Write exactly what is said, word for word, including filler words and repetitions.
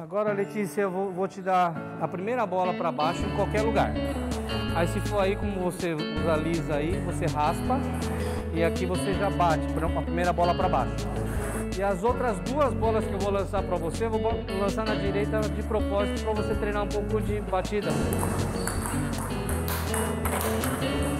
Agora, Letícia, eu vou, vou te dar a primeira bola para baixo em qualquer lugar. Aí se for aí, como você usa lisa aí, você raspa e aqui você já bate a primeira bola para baixo. E as outras duas bolas que eu vou lançar para você, eu vou lançar na direita de propósito para você treinar um pouco de batida.